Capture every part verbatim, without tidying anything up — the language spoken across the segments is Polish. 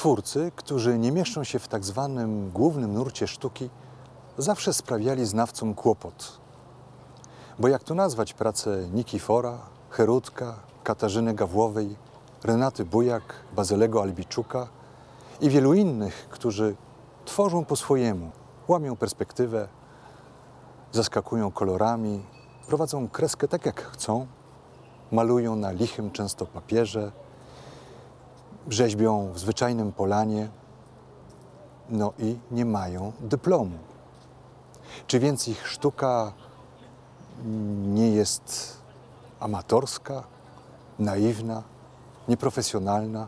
Twórcy, którzy nie mieszczą się w tak zwanym głównym nurcie sztuki, zawsze sprawiali znawcom kłopot. Bo jak tu nazwać pracę Nikifora, Herutka, Katarzyny Gawłowej, Renaty Bujak, Bazylego Albiczuka i wielu innych, którzy tworzą po swojemu, łamią perspektywę, zaskakują kolorami, prowadzą kreskę tak jak chcą, malują na lichym często papierze, rzeźbią w zwyczajnym polanie, no i nie mają dyplomu. Czy więc ich sztuka nie jest amatorska, naiwna, nieprofesjonalna?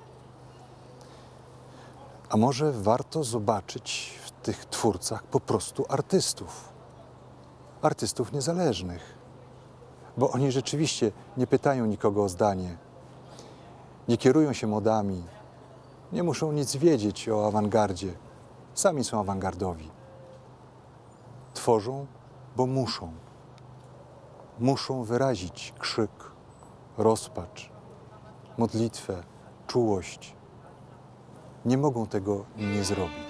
A może warto zobaczyć w tych twórcach po prostu artystów, artystów niezależnych, bo oni rzeczywiście nie pytają nikogo o zdanie, nie kierują się modami, nie muszą nic wiedzieć o awangardzie, sami są awangardowi. Tworzą, bo muszą. Muszą wyrazić krzyk, rozpacz, modlitwę, czułość. Nie mogą tego nie zrobić.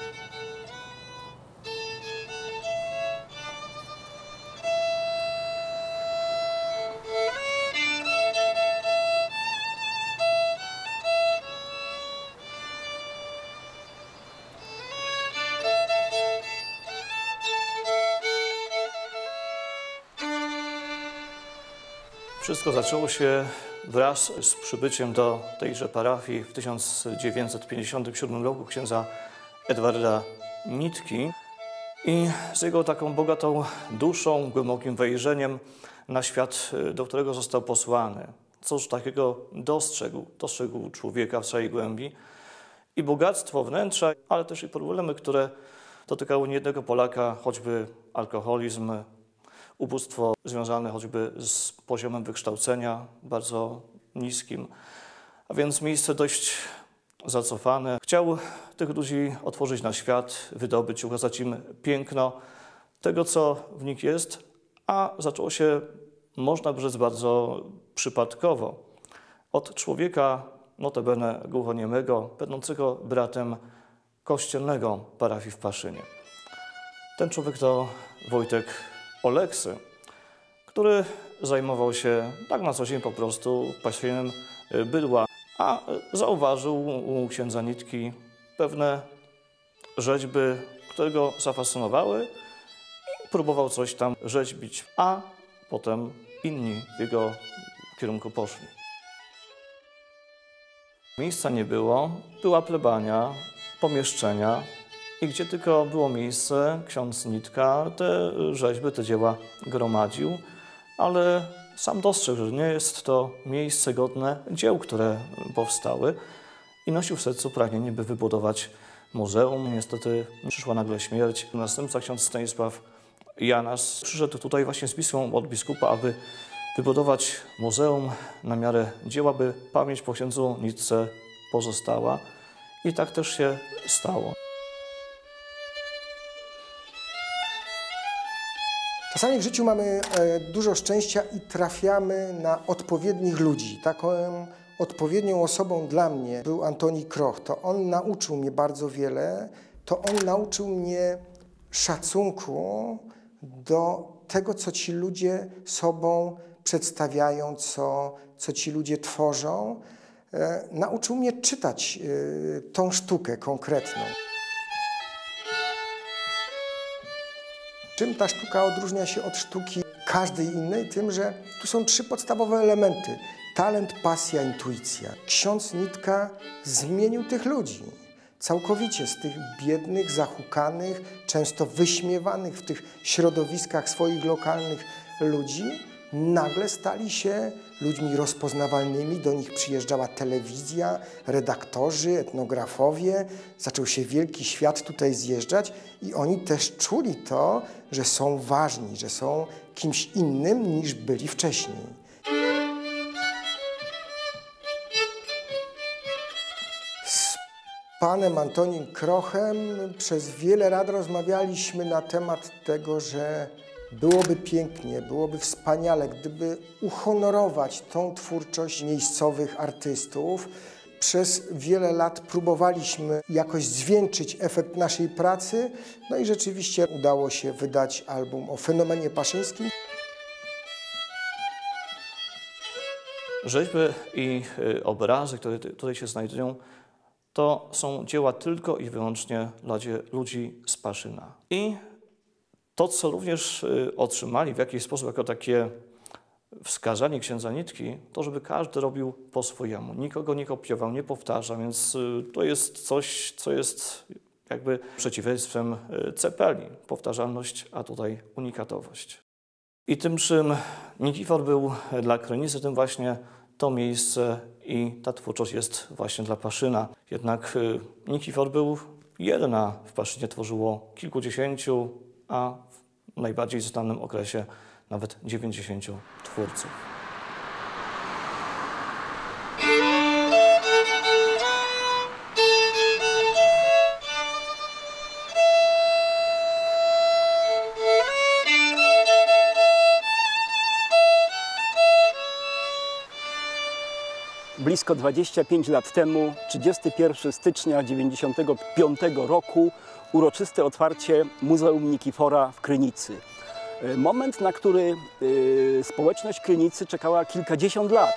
Wszystko zaczęło się wraz z przybyciem do tejże parafii w tysiąc dziewięćset pięćdziesiątym siódmym roku księdza Edwarda Nitki i z jego taką bogatą duszą, głębokim wejrzeniem na świat, do którego został posłany. Cóż takiego dostrzegł, dostrzegł człowieka w całej głębi i bogactwo wnętrza, ale też i problemy, które dotykały niejednego Polaka, choćby alkoholizm, ubóstwo związane choćby z poziomem wykształcenia bardzo niskim, a więc miejsce dość zacofane. Chciał tych ludzi otworzyć na świat, wydobyć, ukazać im piękno tego, co w nich jest, a zaczęło się, można by rzec, bardzo przypadkowo. Od człowieka, notabene głuchoniemego, będącego bratem kościelnego parafii w Paszynie. Ten człowiek to Wojtek Oleksy, który zajmował się tak na co dzień po prostu pasieniem bydła, a zauważył u księdza Nitki pewne rzeźby, które go zafascynowały i próbował coś tam rzeźbić, a potem inni w jego kierunku poszli. Miejsca nie było, była plebania, pomieszczenia, i gdzie tylko było miejsce, ksiądz Nitka te rzeźby, te dzieła gromadził, ale sam dostrzegł, że nie jest to miejsce godne dzieł, które powstały i nosił w sercu pragnienie, by wybudować muzeum. Niestety przyszła nagle śmierć. Następca, ksiądz Stanisław Janas, przyszedł tutaj właśnie z pismą od biskupa, aby wybudować muzeum na miarę dzieła, by pamięć po księdzu Nitce pozostała. I tak też się stało. Czasami w życiu mamy dużo szczęścia i trafiamy na odpowiednich ludzi. Taką odpowiednią osobą dla mnie był Antoni Kroch. To on nauczył mnie bardzo wiele. To on nauczył mnie szacunku do tego, co ci ludzie sobą przedstawiają, co, co ci ludzie tworzą. E, nauczył mnie czytać e, tą sztukę konkretną. Czym ta sztuka odróżnia się od sztuki każdej innej? Tym, że tu są trzy podstawowe elementy. Talent, pasja, intuicja. Ksiądz Nitka zmienił tych ludzi. Całkowicie z tych biednych, zahukanych, często wyśmiewanych w tych środowiskach swoich lokalnych ludzi, nagle stali się ludźmi rozpoznawalnymi. Do nich przyjeżdżała telewizja, redaktorzy, etnografowie. Zaczął się wielki świat tutaj zjeżdżać i oni też czuli to, że są ważni, że są kimś innym niż byli wcześniej. Z panem Antonim Krochem przez wiele lat rozmawialiśmy na temat tego, że byłoby pięknie, byłoby wspaniale, gdyby uhonorować tą twórczość miejscowych artystów. Przez wiele lat próbowaliśmy jakoś zwieńczyć efekt naszej pracy, no i rzeczywiście udało się wydać album o fenomenie paszyńskim. Rzeźby i y, obrazy, które tutaj się znajdują, to są dzieła tylko i wyłącznie dla ludzi z Paszyna. I to, co również y, otrzymali w jakiś sposób jako takie wskazanie księdza Nitki, to żeby każdy robił po swojemu. Nikogo nie kopiował, nie powtarzał, więc y, to jest coś, co jest jakby przeciwieństwem y, cepeli. Powtarzalność, a tutaj unikatowość. I tym, czym Nikifor był dla Krynicy, tym właśnie to miejsce i ta twórczość jest właśnie dla Paszyna. Jednak y, Nikifor był jeden, a w Paszynie tworzyło kilkudziesięciu, a w najbardziej znanym okresie nawet dziewięćdziesięciu twórców. Blisko dwadzieścia pięć lat temu, trzydziestego pierwszego stycznia tysiąc dziewięćset dziewięćdziesiątego piątego roku, uroczyste otwarcie Muzeum Nikifora w Krynicy. Moment, na który y, społeczność Krynicy czekała kilkadziesiąt lat.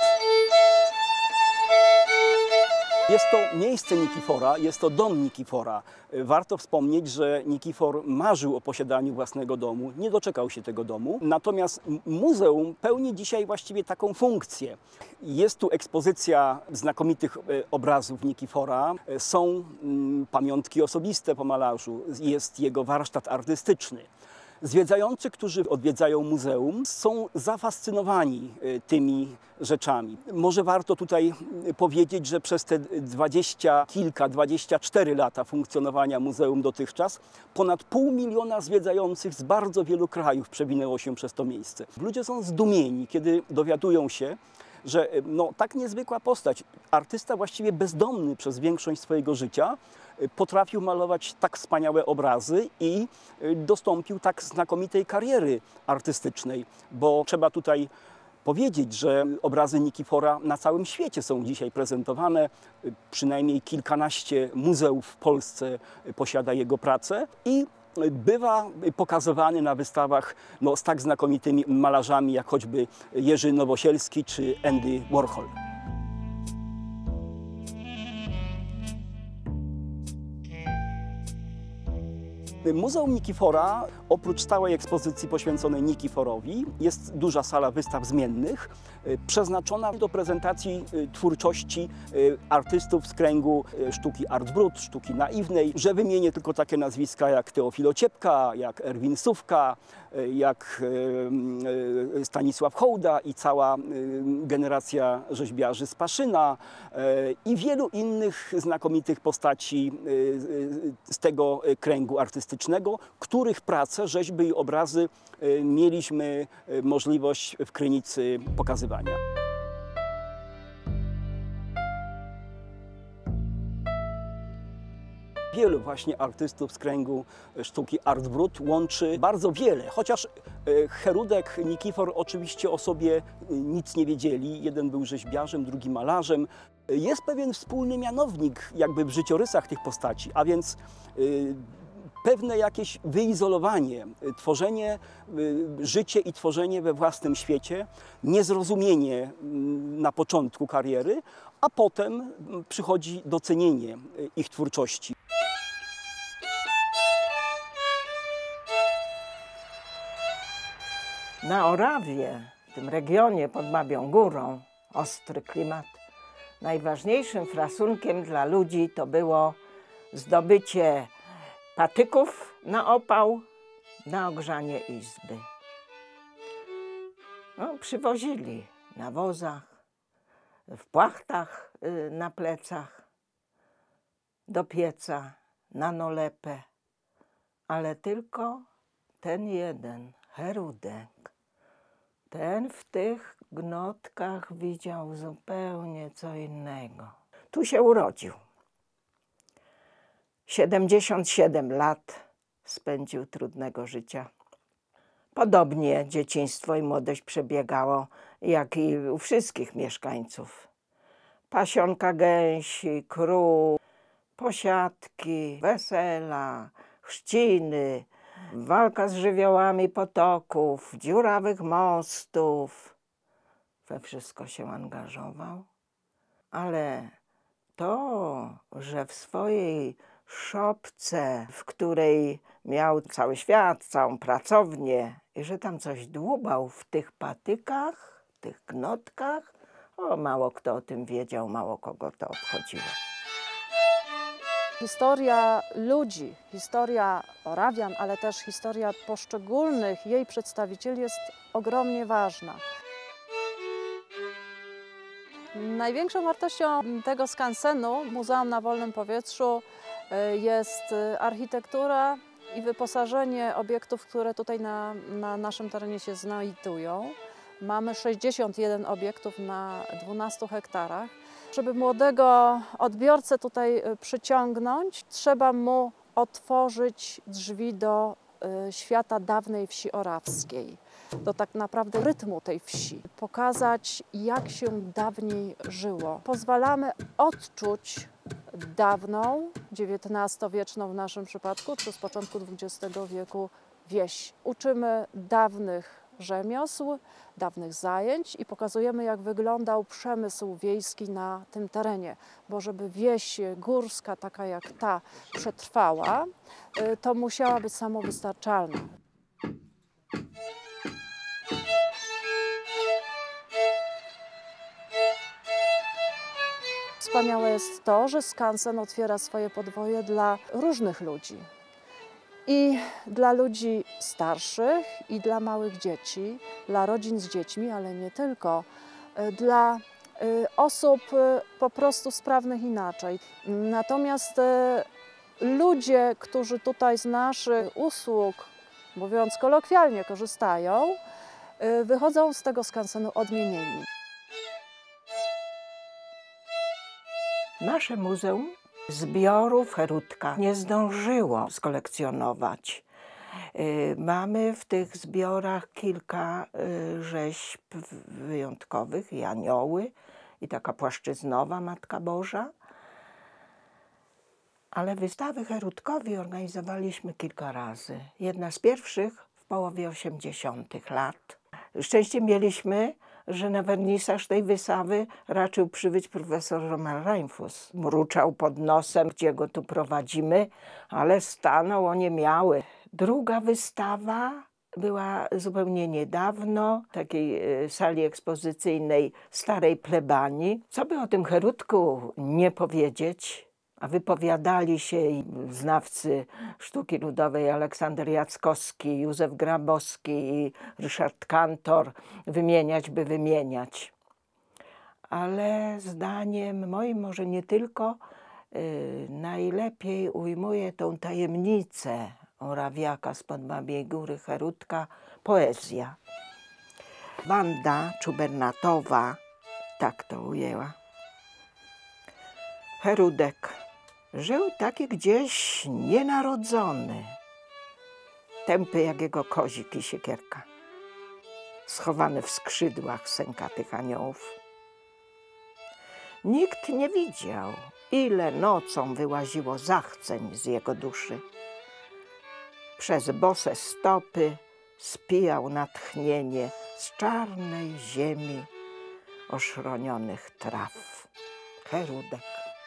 Jest to miejsce Nikifora, jest to dom Nikifora. Warto wspomnieć, że Nikifor marzył o posiadaniu własnego domu, nie doczekał się tego domu. Natomiast muzeum pełni dzisiaj właściwie taką funkcję. Jest tu ekspozycja znakomitych obrazów Nikifora, są pamiątki osobiste po malarzu, jest jego warsztat artystyczny. Zwiedzający, którzy odwiedzają muzeum, są zafascynowani tymi rzeczami. Może warto tutaj powiedzieć, że przez te dwadzieścia kilka, dwadzieścia cztery lata funkcjonowania muzeum dotychczas ponad pół miliona zwiedzających z bardzo wielu krajów przewinęło się przez to miejsce. Ludzie są zdumieni, kiedy dowiadują się, że no, tak niezwykła postać, artysta właściwie bezdomny przez większość swojego życia, potrafił malować tak wspaniałe obrazy i dostąpił tak znakomitej kariery artystycznej, bo trzeba tutaj powiedzieć, że obrazy Nikifora na całym świecie są dzisiaj prezentowane. Przynajmniej kilkanaście muzeów w Polsce posiada jego pracę i bywa pokazywany na wystawach no, z tak znakomitymi malarzami jak choćby Jerzy Nowosielski czy Andy Warhol. Muzeum Nikifora, oprócz stałej ekspozycji poświęconej Nikiforowi, jest duża sala wystaw zmiennych, przeznaczona do prezentacji twórczości artystów z kręgu sztuki Art Brut, sztuki naiwnej, że wymienię tylko takie nazwiska jak Teofil Ociepka, jak Erwin Sówka, jak Stanisław Hołda i cała generacja rzeźbiarzy z Paszyna i wielu innych znakomitych postaci z tego kręgu artystycznego, których prace, rzeźby i obrazy mieliśmy możliwość w Krynicy pokazywania. Wielu właśnie artystów z kręgu sztuki Art Brut łączy bardzo wiele, chociaż Herudek, Nikifor oczywiście o sobie nic nie wiedzieli. Jeden był rzeźbiarzem, drugi malarzem. Jest pewien wspólny mianownik jakby w życiorysach tych postaci, a więc pewne jakieś wyizolowanie, tworzenie, życie i tworzenie we własnym świecie, niezrozumienie na początku kariery, a potem przychodzi docenienie ich twórczości. Na Orawie, w tym regionie pod Babią Górą, ostry klimat, najważniejszym frasunkiem dla ludzi to było zdobycie patyków na opał, na ogrzanie izby. No, przywozili na wozach, w płachtach y, na plecach, do pieca, na nolepę, ale tylko ten jeden, Herudek, ten w tych gnotkach widział zupełnie co innego. Tu się urodził. siedemdziesiąt siedem lat spędził trudnego życia. Podobnie dzieciństwo i młodość przebiegało, jak i u wszystkich mieszkańców. Pasionka gęsi, krów, posiadki, wesela, chrzciny, walka z żywiołami potoków, dziurawych mostów. We wszystko się angażował, ale to, że w swojej szopce, w której miał cały świat, całą pracownię i że tam coś dłubał w tych patykach, tych knotkach, o, mało kto o tym wiedział, mało kogo to obchodziło. Historia ludzi, historia Orawian, ale też historia poszczególnych jej przedstawicieli jest ogromnie ważna. Największą wartością tego skansenu, Muzeum na Wolnym Powietrzu, jest architektura i wyposażenie obiektów, które tutaj na, na naszym terenie się znajdują. Mamy sześćdziesiąt jeden obiektów na dwunastu hektarach. Żeby młodego odbiorcę tutaj przyciągnąć, trzeba mu otworzyć drzwi do y, świata dawnej wsi orawskiej, do tak naprawdę rytmu tej wsi. Pokazać, jak się dawniej żyło. Pozwalamy odczuć dawną, dziewiętnastowieczną w naszym przypadku, czy z początku dwudziestego wieku wieś. Uczymy dawnych rzemiosł, dawnych zajęć i pokazujemy, jak wyglądał przemysł wiejski na tym terenie. Bo żeby wieś górska, taka jak ta, przetrwała, to musiała być samowystarczalna. Wspaniałe jest to, że skansen otwiera swoje podwoje dla różnych ludzi. I dla ludzi starszych, i dla małych dzieci, dla rodzin z dziećmi, ale nie tylko, dla osób po prostu sprawnych inaczej. Natomiast ludzie, którzy tutaj z naszych usług, mówiąc kolokwialnie, korzystają, wychodzą z tego skansenu odmienieni. Nasze muzeum zbiorów Cherutka nie zdążyło skolekcjonować. Mamy w tych zbiorach kilka rzeźb wyjątkowych, i anioły, i taka płaszczyznowa Matka Boża. Ale wystawy Cherutkowi organizowaliśmy kilka razy. Jedna z pierwszych w połowie osiemdziesiątych lat. Szczęście mieliśmy, że na wernisaż tej wystawy raczył przybyć profesor Roman Reinfuss. Mruczał pod nosem, gdzie go tu prowadzimy, ale stanął oniemiały. Druga wystawa była zupełnie niedawno w takiej sali ekspozycyjnej starej plebanii. Co by o tym Cherutku nie powiedzieć, a wypowiadali się znawcy sztuki ludowej Aleksander Jackowski, Józef Grabowski i Ryszard Kantor, wymieniać by wymieniać. Ale zdaniem moim, może nie tylko, yy, najlepiej ujmuje tą tajemnicę Orawiaka spod Babiej Góry Cherutka poezja. Wanda Czubernatowa tak to ujęła. Cherudek żył taki gdzieś nienarodzony, tępy jak jego kozik i siekierka, schowany w skrzydłach sękatych aniołów. Nikt nie widział, ile nocą wyłaziło zachceń z jego duszy. Przez bose stopy spijał natchnienie z czarnej ziemi oszronionych traw. Cherudek.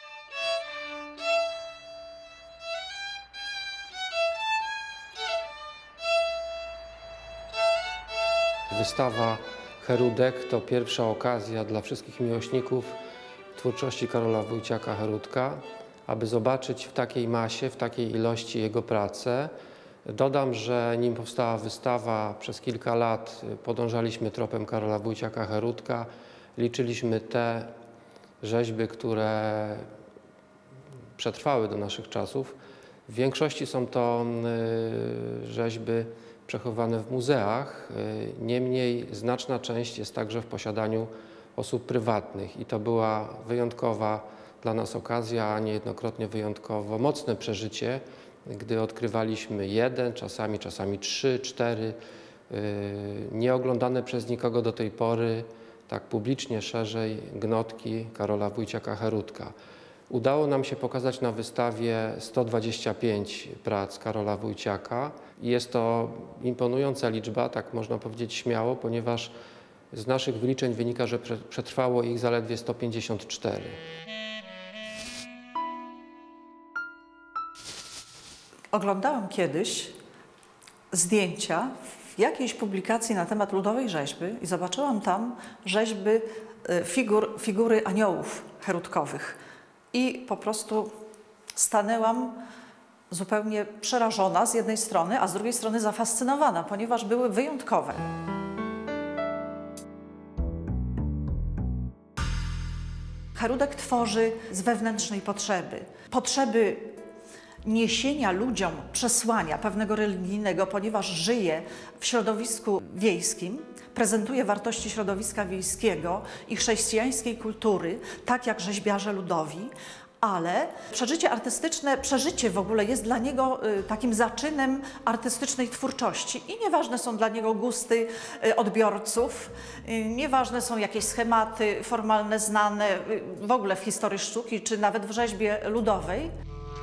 Wystawa Cherudek to pierwsza okazja dla wszystkich miłośników twórczości Karola Wójciaka Cherutka, aby zobaczyć w takiej masie, w takiej ilości jego pracę. Dodam, że nim powstała wystawa, przez kilka lat podążaliśmy tropem Karola Wójciaka Cherutka. Liczyliśmy te rzeźby, które przetrwały do naszych czasów. W większości są to rzeźby przechowywane w muzeach, niemniej znaczna część jest także w posiadaniu osób prywatnych i to była wyjątkowa dla nas okazja, a niejednokrotnie wyjątkowo mocne przeżycie, gdy odkrywaliśmy jeden, czasami, czasami trzy, cztery, nieoglądane przez nikogo do tej pory tak publicznie szerzej gnotki Karola Wójciaka-Herudka. Udało nam się pokazać na wystawie sto dwadzieścia pięć prac Karola Wójciaka. Jest to imponująca liczba, tak można powiedzieć śmiało, ponieważ z naszych wyliczeń wynika, że przetrwało ich zaledwie sto pięćdziesiąt cztery. Oglądałam kiedyś zdjęcia w jakiejś publikacji na temat ludowej rzeźby i zobaczyłam tam rzeźby figur, figury aniołów herutkowych. I po prostu stanęłam zupełnie przerażona z jednej strony, a z drugiej strony zafascynowana, ponieważ były wyjątkowe. Herudek tworzy z wewnętrznej potrzeby. Potrzeby niesienia ludziom przesłania pewnego religijnego, ponieważ żyje w środowisku wiejskim, prezentuje wartości środowiska wiejskiego i chrześcijańskiej kultury, tak jak rzeźbiarze ludowi, ale przeżycie artystyczne, przeżycie w ogóle jest dla niego y, takim zaczynem artystycznej twórczości i nieważne są dla niego gusty y, odbiorców, y, nieważne są jakieś schematy formalne, znane y, w ogóle w historii sztuki, czy nawet w rzeźbie ludowej.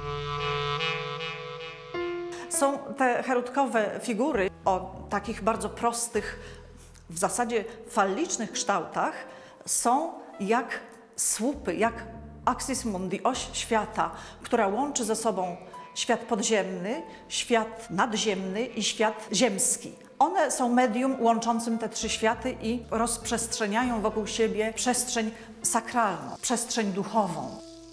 Są te herutkowe figury o takich bardzo prostych, w zasadzie fallicznych kształtach, są jak słupy, jak axis mundi, oś świata, która łączy ze sobą świat podziemny, świat nadziemny i świat ziemski. One są medium łączącym te trzy światy i rozprzestrzeniają wokół siebie przestrzeń sakralną, przestrzeń duchową.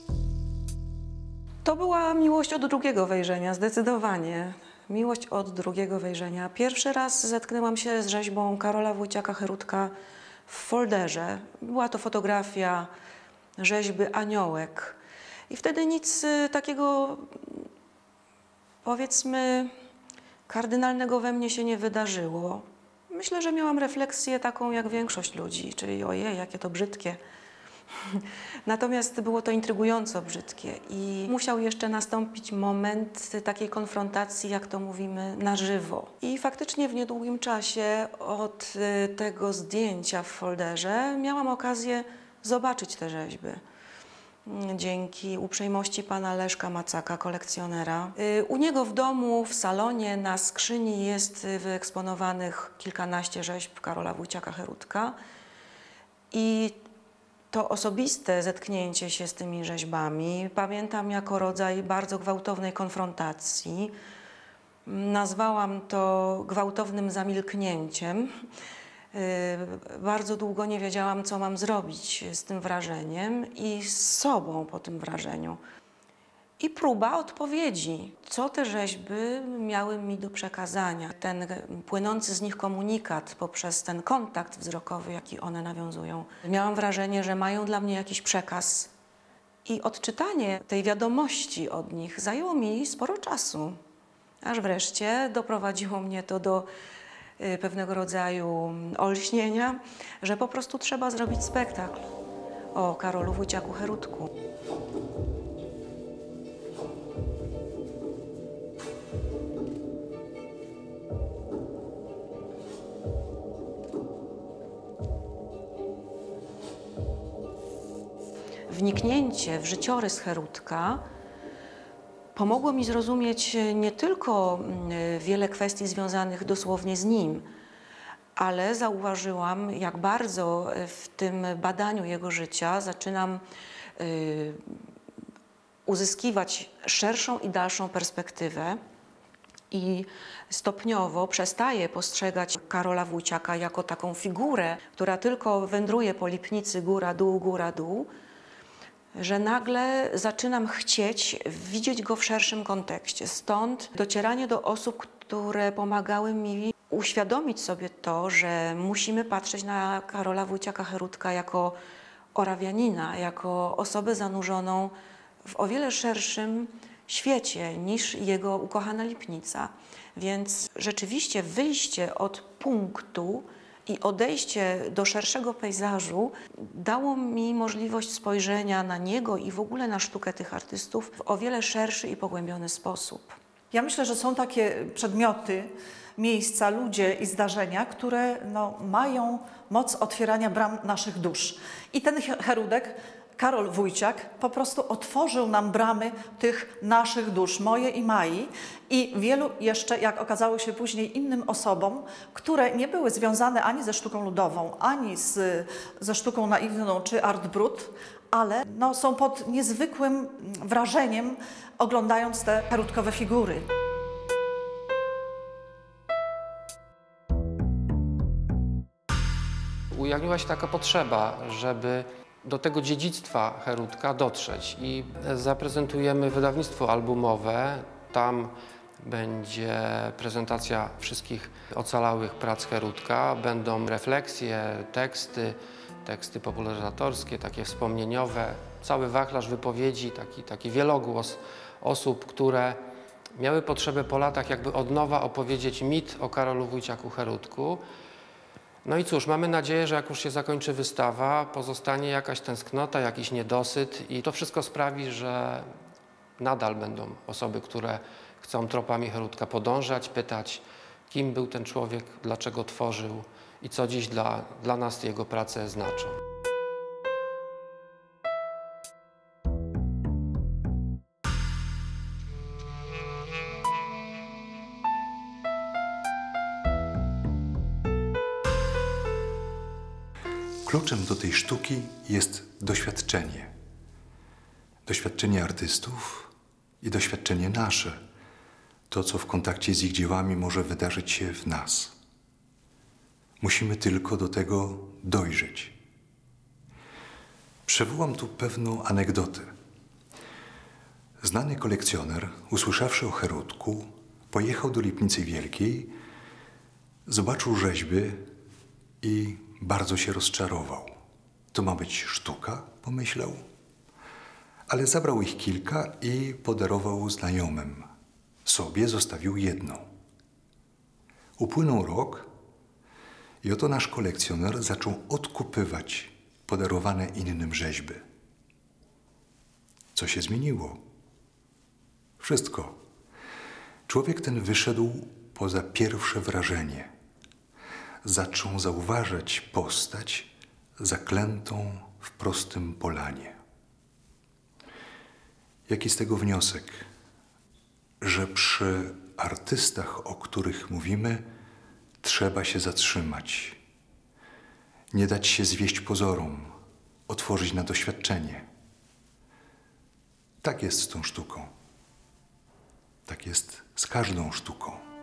To była miłość od drugiego wejrzenia, zdecydowanie. Miłość od drugiego wejrzenia. Pierwszy raz zetknęłam się z rzeźbą Karola Wójciaka-Herudka w folderze. Była to fotografia rzeźby Aniołek. I wtedy nic takiego, powiedzmy, kardynalnego we mnie się nie wydarzyło. Myślę, że miałam refleksję taką jak większość ludzi, czyli ojej, jakie to brzydkie. Natomiast było to intrygująco brzydkie i musiał jeszcze nastąpić moment takiej konfrontacji, jak to mówimy, na żywo. I faktycznie w niedługim czasie od tego zdjęcia w folderze miałam okazję zobaczyć te rzeźby. Dzięki uprzejmości pana Leszka Macaka, kolekcjonera. U niego w domu, w salonie, na skrzyni jest wyeksponowanych kilkanaście rzeźb Karola Wójciaka-Herudka. I to osobiste zetknięcie się z tymi rzeźbami pamiętam jako rodzaj bardzo gwałtownej konfrontacji. Nazwałam to gwałtownym zamilknięciem. Bardzo długo nie wiedziałam, co mam zrobić z tym wrażeniem i z sobą po tym wrażeniu. I próba odpowiedzi, co te rzeźby miały mi do przekazania. Ten płynący z nich komunikat poprzez ten kontakt wzrokowy, jaki one nawiązują. Miałam wrażenie, że mają dla mnie jakiś przekaz. I odczytanie tej wiadomości od nich zajęło mi sporo czasu. Aż wreszcie doprowadziło mnie to do pewnego rodzaju olśnienia, że po prostu trzeba zrobić spektakl o Karolu Wójciaku-Herudku. Wniknięcie w życiorys Herudka pomogło mi zrozumieć nie tylko wiele kwestii związanych dosłownie z nim, ale zauważyłam, jak bardzo w tym badaniu jego życia zaczynam y, uzyskiwać szerszą i dalszą perspektywę i stopniowo przestaję postrzegać Karola Wójciaka jako taką figurę, która tylko wędruje po Lipnicy góra-dół, góra-dół, że nagle zaczynam chcieć widzieć go w szerszym kontekście. Stąd docieranie do osób, które pomagały mi uświadomić sobie to, że musimy patrzeć na Karola Wójciaka-Herudka jako Orawianina, jako osobę zanurzoną w o wiele szerszym świecie niż jego ukochana Lipnica. Więc rzeczywiście wyjście od punktu i odejście do szerszego pejzażu dało mi możliwość spojrzenia na niego i w ogóle na sztukę tych artystów w o wiele szerszy i pogłębiony sposób. Ja myślę, że są takie przedmioty, miejsca, ludzie i zdarzenia, które no, mają moc otwierania bram naszych dusz. I ten Herudek, Karol Wójciak, po prostu otworzył nam bramy tych naszych dusz, moje i Mai, i wielu jeszcze, jak okazało się później, innym osobom, które nie były związane ani ze sztuką ludową, ani z, ze sztuką naiwną czy art brut, ale no, są pod niezwykłym wrażeniem, oglądając te herutkowe figury. Ujawniła się taka potrzeba, żeby do tego dziedzictwa Herudka dotrzeć i zaprezentujemy wydawnictwo albumowe. Tam będzie prezentacja wszystkich ocalałych prac Herudka, będą refleksje, teksty, teksty popularyzatorskie, takie wspomnieniowe, cały wachlarz wypowiedzi, taki, taki wielogłos osób, które miały potrzebę po latach jakby od nowa opowiedzieć mit o Karolu Wójciaku Herudku. No i cóż, mamy nadzieję, że jak już się zakończy wystawa, pozostanie jakaś tęsknota, jakiś niedosyt i to wszystko sprawi, że nadal będą osoby, które chcą tropami Herudka podążać, pytać, kim był ten człowiek, dlaczego tworzył i co dziś dla, dla nas jego prace znaczą. Kluczem do tej sztuki jest doświadczenie. Doświadczenie artystów i doświadczenie nasze. To, co w kontakcie z ich dziełami może wydarzyć się w nas. Musimy tylko do tego dojrzeć. Przywołam tu pewną anegdotę. Znany kolekcjoner, usłyszawszy o Herudku, pojechał do Lipnicy Wielkiej, zobaczył rzeźby i bardzo się rozczarował. To ma być sztuka, pomyślał. Ale zabrał ich kilka i podarował znajomym. Sobie zostawił jedną. Upłynął rok i oto nasz kolekcjoner zaczął odkupywać podarowane innym rzeźby. Co się zmieniło? Wszystko. Człowiek ten wyszedł poza pierwsze wrażenie. Zaczął zauważać postać zaklętą w prostym polanie. Jaki z tego wniosek? Że przy artystach, o których mówimy, trzeba się zatrzymać. Nie dać się zwieść pozorom, otworzyć na doświadczenie. Tak jest z tą sztuką. Tak jest z każdą sztuką.